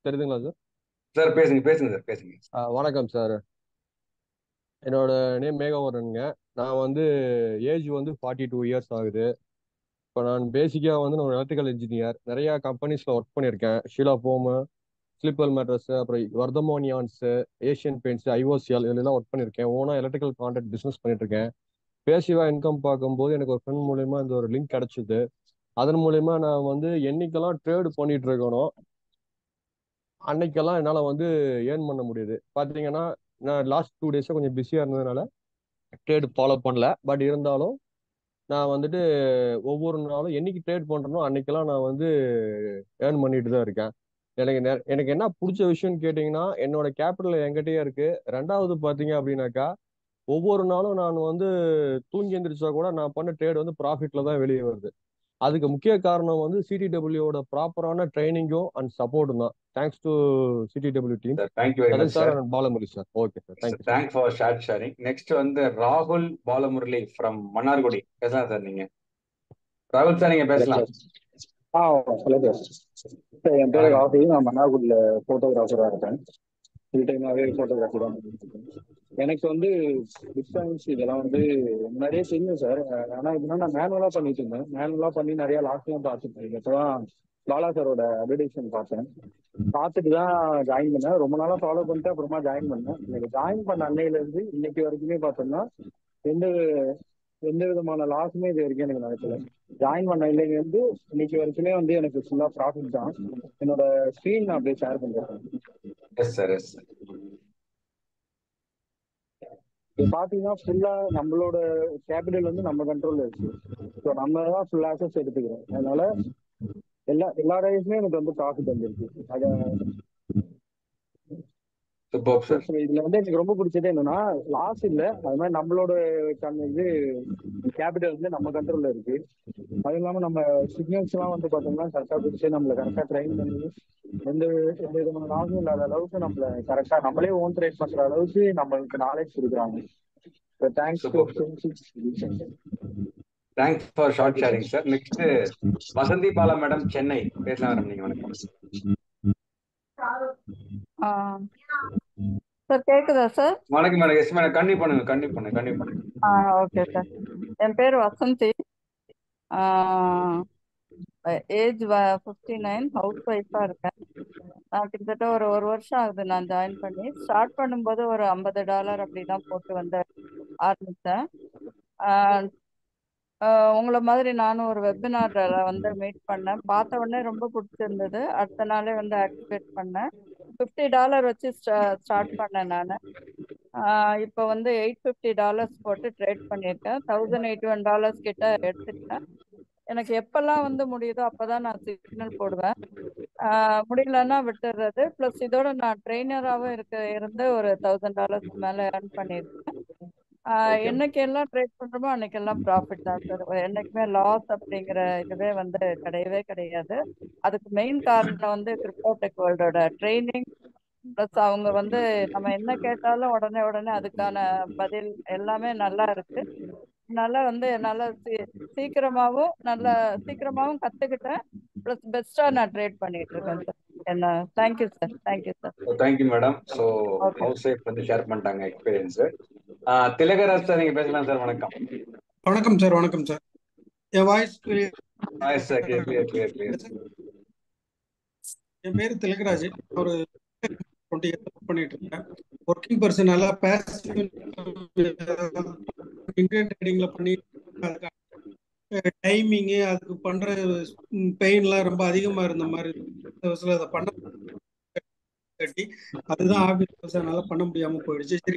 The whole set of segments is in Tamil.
தெரியுதுங்களா சார்? சார் பேசுங்க பேசுங்க சார் பேசுங்க. வணக்கம் சார். என்னோட நேம் மேகவரனுங்க. நான் வந்து ஏஜ் வந்து 42 இயர்ஸ் ஆகுது. இப்போ நான் பேசிக்காக வந்து நான் ஒரு எலக்ட்ரிக்கல் இன்ஜினியர். நிறையா கம்பெனிஸில் ஒர்க் பண்ணியிருக்கேன். ஷீலா ஃபோமு, ஸ்லிப்பல் மேட்ரஸ், அப்புறம் வர்தமோனியான்ஸு, ஏஷியன் பெயிண்ட்ஸ், ஐஓசிஎல் இதெல்லாம் ஒர்க் பண்ணியிருக்கேன். ஓனாக எலக்ட்ரிக்கல் கான்ட்ராக்ட் பிஸ்னஸ் பண்ணிட்டு இருக்கேன். பேசிவாக இன்கம் பார்க்கும்போது எனக்கு ஒரு ஃப்ரெண்ட் மூலியமா இந்த ஒரு லிங்க் கிடைச்சிது. அதன் மூலியமா நான் வந்து என்னைக்கெல்லாம் ட்ரேடு பண்ணிட்டு இருக்கணும் அன்னைக்கெல்லாம் என்னால் வந்து ஏர்ன் பண்ண முடியுது. பார்த்தீங்கன்னா நான் லாஸ்ட் 2 டேஸாக கொஞ்சம் பிஸியாக இருந்ததுனால ட்ரேட் ஃபாலோ பண்ணல. பட் இருந்தாலும் நான் வந்துட்டு ஒவ்வொரு நாளும் என்னைக்கு ட்ரேட் பண்றேனோ அன்னைக்கெல்லாம் நான் வந்து ஏர்ன் பண்ணிட்டு தான் இருக்கேன். எனக்கு என்ன பிடிச்ச விஷயம்னு கேட்டிங்கன்னா என்னோட கேபிட்டல் என்கிட்டயே இருக்கு. ரெண்டாவது பார்த்தீங்க அப்படின்னாக்கா ஒவ்வொரு நாளும் நான் வந்து தூங்கி எந்திரிச்சா கூட நான் பண்ண ட்ரேட் வந்து ப்ராஃபிட்ல தான் வெளியே வருது. அதுக்கு முக்கிய காரணம் வந்து சிடிடபிள்யூட ப்ராப்பரான ட்ரைனிங்கும் அண்ட் சப்போர்ட்டும் தான். Thanks to CDW team. Sir thank you very சதன் much sir sir. And Balamurali sir. Okay sir, thank you sir. Thanks for sharing. Next வந்து ராகுல் பாலமுரளி ஃப்ரம் மன்னார்குடி பேசலாம் சார். நீங்க ராகுல் சார் நீங்க ஹலோ பேசலாம். சார். ஆ ஹலோ சார். சார் என் பேர் வணக்கம். ராகுல். நான் மன்னார்குடியில் ஃபோட்டோகிராஃபராக இருக்கேன். ஃபுல் டைமாகவே ஃபோட்டோகிராஃபி தான் பண்ணிட்டு இருக்கேன். எனக்கு வந்து டிஸ்டன்ஸ் இதெல்லாம் வந்து முன்னாடியே தெரியும் சார். ஆனால் இதுனா நான் மேனுவலாக பண்ணிட்டு இருந்தேன். மேனுவலாக பண்ணி நிறையா லாஸ்ட்லாம் பார்த்துருக்கேன். இப்போதான் பாலா சாரோட அட்வர்டைஸ்மெண்ட் பார்த்தேன். பார்த்துட்டு தான் ஜாயின் பண்ணேன். ரொம்ப நாளாக ஃபாலோ பண்ணிட்டு அப்புறமா ஜாயின் பண்ணேன். எனக்கு ஜாயின் பண்ண அன்னையிலேருந்து இன்னைக்கு வரைக்குமே பார்த்தோம்னா எந்த எந்த விதமான லாஸுமே இது வரைக்கும் எனக்கு நடக்கல. ஜாயின் பண்ண இல்லைங்க இன்னைக்கு வரைக்குமே எனக்கு ஃபுல்லா ப்ராஃபிட் தான். என்னோட ஸ்க்ரீன் நான் அப்படியே ஷேர் பண்றேன். Yes sir yes sir. இப்போ பாத்தீங்கன்னா ஃபுல்லா நம்மளோட கேபிட்டல் நம்ம கண்ட்ரோல்ல இருக்கு. ஸோ நம்ம தான் ஃபுல் ஆக்சஸ் எடுத்துக்கிறோம். அதனால எல்லா டேஸுமே எனக்கு ப்ராஃபிட் வந்துருக்கு. அதை சூப்பர் சார். இதுல எனக்கு ரொம்ப பிடிச்சது என்னன்னா லாஸ் இல்ல. அது மாதிரி நம்மளோட இது கேபிட்டல் நம்ம கண்ட்ரோல்ல இருக்கு. அது இல்லாம நம்ம சிக்னல்ஸ் எல்லாம் பாத்தோம்னா கரெக்டா பிடிச்சி நம்மள கரெக்டா ட்ரைன் பண்ணி எந்த எந்த விதமான லாஸும் இல்லாத அளவுக்கு நம்மள கரெக்டா நம்மளே ஓன் ட்ரேட் பண்ற அளவுக்கு நம்மளுக்கு நாலேஜ் கொடுக்குறாங்க. Thanks to super thanks for short sharing sir. Next Vasanthi Bala madam Chennai பேசலாம் மேடம். நீங்க வணக்கம். சார் கேக்குதா சார்? வணக்கம் மேடம். Yes madam. கண்டிப்பா பண்ணுங்க. Okay sir. என் பேர் வசந்தி. ஏஜ் 59, ஹவுஸ் ஒய்ஃபாக இருக்கேன். நான் கிட்டத்தட்ட ஒரு வருஷம் ஆகுது நான் ஜாயின் பண்ணி. ஸ்டார்ட் பண்ணும்போது ஒரு $50 அப்படி தான் போட்டு வந்து ஆரம்பித்தேன். உங்களை மாதிரி நானும் ஒரு வெபினாரில் மீட் பண்ணேன். பார்த்த உடனே ரொம்ப பிடிச்சிருந்தது. அடுத்த நாளே ஆக்டிவேட் பண்ணேன். $50 வச்சு ஸ்டார்ட் பண்ணேன் நான். இப்போ $850 போட்டு ட்ரேட் பண்ணியிருக்கேன். $1,081 கிட்ட எடுத்துக்கிட்டேன். எனக்கு எப்பெல்லாம் முடியுதோ அப்போதான் நான் சிக்னல் போடுவேன். முடியலன்னா விட்டுறது. ப்ளஸ் இதோட நான் ட்ரெயினராகவும் இருந்து ஒரு $1,000 மேலே ஏர்ன் பண்ணியிருக்கேன். என்னைக்கு எல்லாம் ட்ரேட் பண்றோமோ அன்னைக்கெல்லாம் ப்ராஃபிட் தான் சார். என்னைக்குமே லாஸ் அப்படிங்கிற இதுவே கிடையவே கிடையாது. அதுக்கு மெயின் காரணம் கிரிப்டோடெக் வேர்ல்டோட ட்ரைனிங். ப்ளஸ் அவங்க நம்ம என்ன கேட்டாலும் உடனே உடனே அதுக்கான பதில் எல்லாமே நல்லா இருக்கு. நல்லா நல்லா சீக்கிரமாவும் கத்துக்கிட்டேன். ப்ளஸ் பெஸ்டா நான் ட்ரேட் பண்ணிட்டு இருக்கேன் சார். என்ன thank you sir. Thank you sir. Thank you madam. So okay. Housewife வந்து ஷேர் பண்ணிட்டாங்க எக்ஸ்பீரியன்ஸ். திலகராஜ் சார் நீங்க பேசலாம் சார். வணக்கம். வணக்கம் சார். வணக்கம் சார். என் வாய்ஸ் சார் கிளியர். என் பேர் திலகராஜ். ஒரு 20 years ஒர்க் பண்ணிட்டு இருக்கேன். ஒர்க்கிங் பர்சனால பேசிவ் இன்டர்நெட் ட்ரேடிங்ல பண்ணி டைமிங்கு அதுக்கு பண்ற பெயின்லாம் ரொம்ப அதிகமா இருந்த மாதிரி அதை பண்ண கட்டி அதுதான் ஆஃபீஸ் அதனால பண்ண முடியாம போயிடுச்சு. சரி,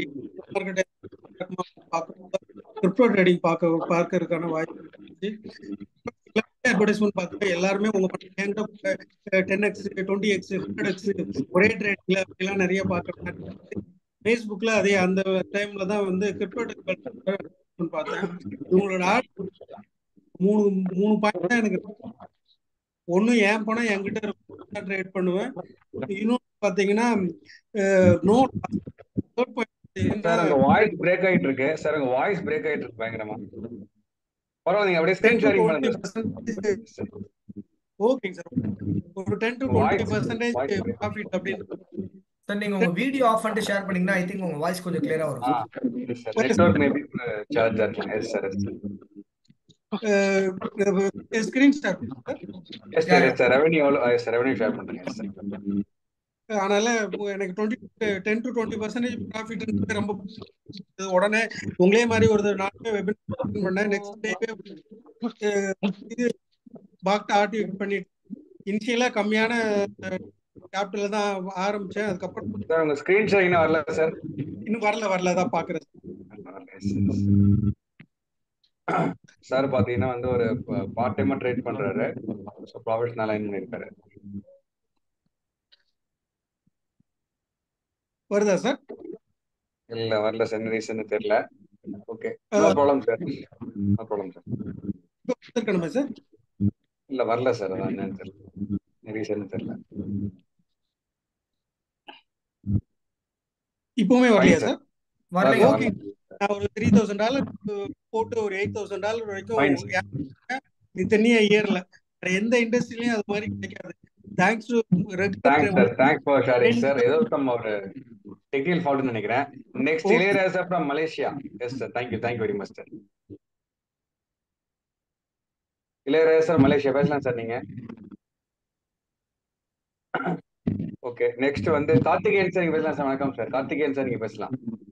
கிரிப்டோ ட்ரேடிங் பார்க்கறதுக்கான வாய்ப்பு அட்வர்டைஸ்மெண்ட் பார்த்தா எல்லாருமே உங்க என்கிட்ட 10x 20x 100x ஒரே ட்ரேடிங்ல அப்படிலாம் நிறைய பார்க்கறேன். ஃபேஸ்புக்ல அதே அந்த டைம்ல தான் கிரிப்டோ டெக் பார்த்தேன். இவங்களோட ஆட் மூணு பாயிண்ட் தான் எனக்கு. ஒண்ணு என் பணம் என்கிட்ட ட்ரேட் பண்ணுவேன். இன்னொன்னு பாத்தீங்கன்னா சார் உங்க வாய்ஸ் பிரேக் ஆயிட்டு இருக்கு பயங்கரமா. பரவாயில்ல, நீங்க அப்படியே ஸ்கிரீன் ஷேரிங் பண்ணுங்க. ஓகேங்க சார். ஒரு 10 to வாய்ஸ் 20% வாய்ஸ் ப்ராஃபிட் அப்படின்னு. சார் நீங்க உங்க வீடியோ ஆஃப் பண்ணிட்டு ஷேர் பண்ணீங்கன்னா ஐ திங்க் உங்க வாய்ஸ் கொஞ்சம் கிளியரா வரும் sir. Sir network maybe charge இருக்கலாம். Yes sir screen share sir. Yes sir yes sir revenue revenue share பண்ணுறேன். எஸ் சார் அதனால எனக்கு 10 to 20% ப்ராஃபிட் ரொம்ப பிடிச்சது. உடனே உங்களே மாதிரி ஒரு நாளே வெபினார் பண்ணேன். நெக்ஸ்ட் டேவே இது பாக்ட் ஆக்டிவேட் பண்ணிட்டு இனிஷியலா கம்மியான கேபிட்டல் தான் ஆரம்பிச்சேன். அதுக்கப்புறம் சார் உங்க ஸ்கிரீன் ஷேர் இன்னும் வரல சார். இன்னும் வரல தான் பாக்குறேன் சார். பாத்தீங்கன்னா வந்து ஒரு பார்ட் டைமா ட்ரேட் பண்றாரு. ஸோ ப்ராஃபிட் நல்லா ஏர்ன் பண்ணிருக்காரு. வருதா சார்? இல்ல வரல சார். என்ன ரீசன் தெரியல. Okay no problem sir. No problem sir. இருக்கணுமா சார்? இல்ல வரல சார். அதான் என்னன்னு தெரியல. ரீசன் தெரியல. இப்பவுமே வரலையா சார்? வரலைங்க. ஓகே. நான் ஒரு $3,000 போட்டு ஒரு $8,000 வரைக்கும் இத்தனைய இயர்ல எந்த இண்டஸ்ட்ரியிலயும் அது மாதிரி கிடைக்காது. Thanks to thanks for sharing sir. ஏதோ நம்ம ஒரு டெக்னிக்கல் ஃபால்ட்னு நினைக்கிறேன். Next Ilaiyaraja from Malaysia. Yes sir. Thank you very much sir. Ilaiyaraja sir Malaysia பேசலாம் சார் நீங்க. ஓகே நெக்ஸ்ட் வந்து கார்த்திகேயன் சார் நீங்க பேசலாம் சார். வணக்கம் சார். கார்த்திகேயன் சார் நீங்க பேசலாம்.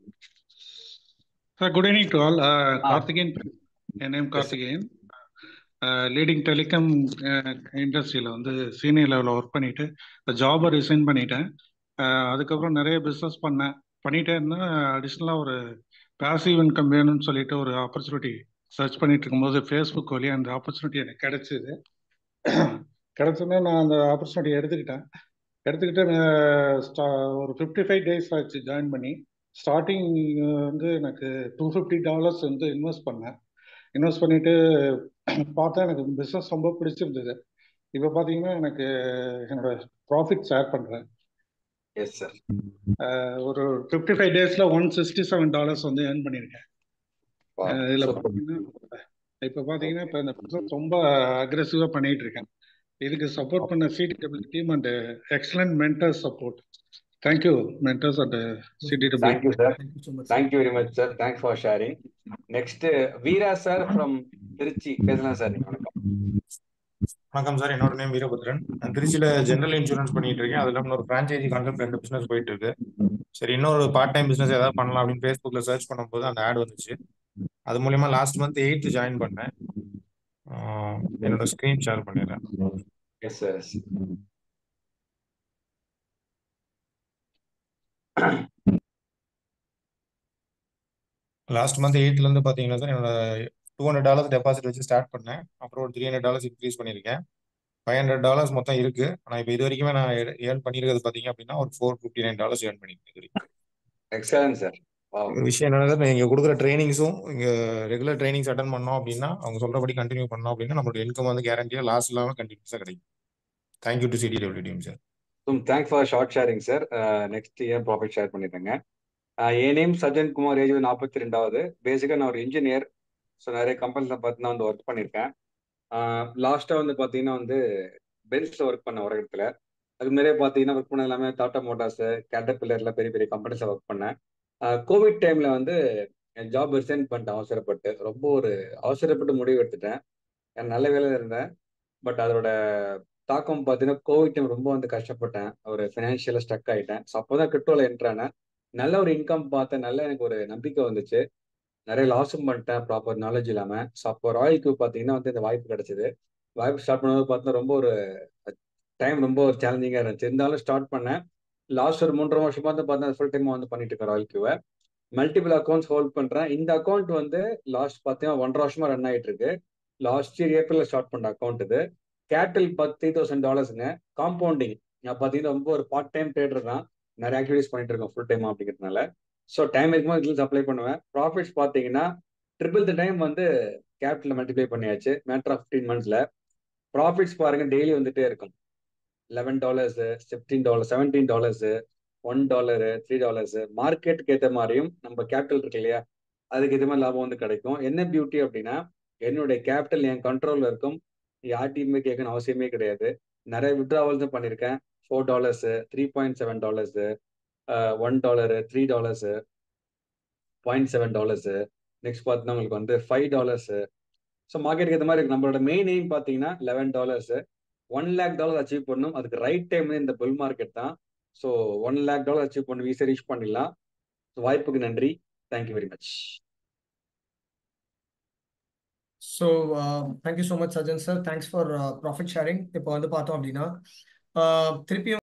Sir, good evening to all. Karthikeyan, my name Karthikeyan. Leading telecom இண்டஸ்ட்ரியில் வந்து சீனியர் லெவலில் ஒர்க் பண்ணிட்டு ஜாபை ரிசைன் பண்ணிட்டேன். அதுக்கப்புறம் நிறைய பிஸ்னஸ் பண்ணிட்டே இருந்தேன். அடிஷ்னலாக ஒரு பேசிவ் இன்கம் வேணும்னு சொல்லிட்டு ஒரு ஆப்பர்ச்சுனிட்டி சர்ச் பண்ணிட்டு இருக்கும்போது ஃபேஸ்புக் வழியாக அந்த ஆப்பர்ச்சுனிட்டி எனக்கு கிடைச்சது. கிடைச்சோன்னே நான் அந்த ஆப்பர்ச்சுனிட்டி எடுத்துக்கிட்டு ஒரு 55 days ஆச்சு ஜாயின் பண்ணி. ஸ்டார்டிங் வந்து எனக்கு $250 வந்து இன்வெஸ்ட் பண்ணிட்டு பார்த்தா எனக்கு பிஸ்னஸ் ரொம்ப பிடிச்சிருந்தது. இப்போ பார்த்தீங்கன்னா எனக்கு என்னோட ப்ராஃபிட் ஷேர் பண்ணுறேன். Yes sir. ஒரு 55 daysல $167 வந்து ஏர்ன் பண்ணியிருக்கேன். இதில் பார்த்தீங்கன்னா இப்போ இப்போ இந்த பிஸ்னஸ் ரொம்ப அக்ரெசிவாக பண்ணிட்டு இருக்கேன். இதுக்கு சப்போர்ட் பண்ண CDW team and excellent mentor support. Thank you mentors and CDW. Thank you sir. Thank you very much sir. Thanks for sharing. Next Veera sir from Trichy பேசலாம் சார். வணக்கம் சார். என்னோட நேம் வீரபத்ரன். நான் திருச்சியில ஜெனரல் இன்சூரன்ஸ் பண்ணிட்டு இருக்கேன். அது இல்லாமல் ஒரு ஃப்ரான்ச்சைசி கான்செப்ட் 2 பிசினஸ் போயிட்டு இருக்கு. சரி இன்னொரு பார்ட் டைம் பிசினஸ் ஏதாவது பண்ணலாம் அப்படின்னு ஃபேஸ்புக்ல சர்ச் பண்ணும்போது அந்த ஆட் வந்துச்சு. அது மூலியமா லாஸ்ட் மந்த் 8th ஜாயின் பண்ணேன். என்னோட ஸ்கிரீன் ஷேர் பண்ணிடுறேன். Yes sir. Last month 8th இருந்து பாத்தீங்கன்னா சார் என்னோட $200 டெபாசிட் வச்சு ஸ்டார்ட் பண்ணேன். அப்புறம் ஒரு $300 இன்க்ரீஸ் பண்ணியிருக்கேன். $500 மொத்தம் இருக்கு. ஆனா இப்போ இது வரைக்குமே நான் ஏர்ன் பண்ணிருக்கிறது பாத்தீங்க அப்படின்னா ஒரு $459 ஏர்ன் பண்ணிருக்கேன். Excellent sir. ஒரு விஷயம் என்னன்னா நீங்க கொடுக்குற ட்ரைனிங்ஸும் இங்க ரெகுலர் ட்ரைனிங்ஸ் அட்டன் பண்ணோம் அப்படின்னா அவங்க சொல்றபடி கண்டினியூ பண்ணோம் அப்படின்னா நம்மளோட இன்கம் வந்து கேரண்டியா லாஸ் இல்லாம கண்டினியூஸா கிடைக்கும். Thank you to CDW team sir. Thanks for short sharing sir. Next year profit share பண்ணிடுங்க. என் நேம் சஜன் குமார். ஏஜ் 42. பேசிக்காக நான் ஒரு இன்ஜினியர். ஸோ நிறைய கம்பெனிஸில் பார்த்து நான் வந்து ஒர்க் பண்ணியிருக்கேன். லாஸ்ட்டாக வந்து பார்த்தீங்கன்னா வந்து பென்ஸில் ஒர்க் பண்ண ஒரு இடத்துல. அதுக்கு நிறைய பார்த்தீங்கன்னா ஒர்க் பண்ண எல்லாமே டாடா மோட்டார்ஸு, கேட்டர்பில்லரில் பெரிய பெரிய கம்பெனிஸில் ஒர்க் பண்ணேன். கோவிட் டைமில் வந்து என் ஜாப் ரிசைன் பண்ணிட்டேன் அவசரப்பட்டு. ரொம்ப ஒரு அவசரப்பட்டு முடிவு எடுத்துட்டேன். நல்ல வேலையில் இருந்தேன். பட் அதோட தாக்கம் பார்த்தீங்கன்னா கோவிட் டைம் ரொம்ப வந்து கஷ்டப்பட்டேன். ஒரு ஃபினான்ஷியலாக ஸ்டக் ஆகிட்டேன். ஸோ அப்போ தான் கிரிப்டோவில் என்ட்ரானேன். நல்ல ஒரு இன்கம் பார்த்தேன். நல்ல எனக்கு ஒரு நம்பிக்கை வந்துச்சு. நிறைய லாஸும் பண்ணிட்டேன் ப்ராப்பர் நாலேஜ் இல்லாமல். ஸோ அப்போ ராயல்க்கு பார்த்தீங்கன்னா வந்து இந்த வாய்ப்பு கிடைச்சிது. வாய்ப்பு ஸ்டார்ட் பண்ணும்போது பார்த்தீங்கன்னா ரொம்ப ஒரு டைம் ரொம்ப ஒரு சேலஞ்சிங்காக இருந்துச்சு. இருந்தாலும் ஸ்டார்ட் பண்ணேன். லாஸ்ட் ஒரு 3.5 வருஷமா வந்து பார்த்தீங்கன்னா ஃபுல் டைமாக வந்து பண்ணிட்டு இருக்கேன் ராயல்க்குவை. மல்டிபிள் அக்கௌண்ட்ஸ் ஹோல்ட் பண்ணுறேன். இந்த அக்கௌண்ட் வந்து லாஸ்ட் பார்த்தீங்கன்னா 1.5 வருஷமா ரன் ஆகிட்டு இருக்கு. லாஸ்ட் இயர் ஏப்ரலில் ஸ்டார்ட் பண்ண அக்கௌண்ட் இது. கேபிட்டல் $30,000. காம்பவுண்டிங் நான் பார்த்தீங்கன்னா ரொம்ப ஒரு பார்ட் டைம் ட்ரேடர் தான். நிறைய ஆக்டிவிட்டிஸ் பண்ணிட்டு இருக்கோம் ஃபுல் டைம் அப்படிங்கிறதுனால. ஸோ டைம் இருக்கும்போது இதில் சப்ளை பண்ணுவேன். ப்ராஃபிட்ஸ் பார்த்தீங்கன்னா ட்ரிபிள் த டைம் வந்து கேபிட்டல் மல்டிப்ளை பண்ணியாச்சு மேட்டர் ஆஃப் 15 monthsல. ப்ராஃபிட்ஸ் பாருங்க டெய்லி வந்துட்டே இருக்கும். $11, $15, $17, $1, $3. மார்க்கெட்டுக்கு ஏற்ற மாதிரியும் நம்ம கேபிட்டல் இருக்கு இல்லையா அதுக்கு ஏற்ற மாதிரி லாபம் வந்து கிடைக்கும். என்ன பியூட்டி அப்படின்னா என்னுடைய கேபிட்டல் என் கண்ட்ரோல்ல இருக்கும். யார்ட்டையுமே கேட்கணும் அவசியமே கிடையாது. நிறைய விட்ராவல்ஸும் பண்ணியிருக்கேன். $4, $3.7, $1, $3, $0.7. நெக்ஸ்ட் பார்த்தீங்கன்னா உங்களுக்கு வந்து $5. ஸோ மார்க்கெட்டுக்கு ஏற்ற மாதிரி இருக்கு. நம்மளோட மெயின் எய்ம் பார்த்தீங்கன்னா $11. $1 lakh அச்சீவ் பண்ணணும். அதுக்கு ரைட் டைம் இந்த புல் மார்க்கெட் தான். ஸோ $1 lakh அச்சீவ் பண்ணணும், ஈஸியாக ரீச் பண்ணிடலாம். ஸோ வாய்ப்புக்கு நன்றி. Thank you very much. So thank you so much Sajan sir. Thanks for profit sharing. இப்போ வந்து பார்த்தோம் அப்படின்னா திருப்பியும்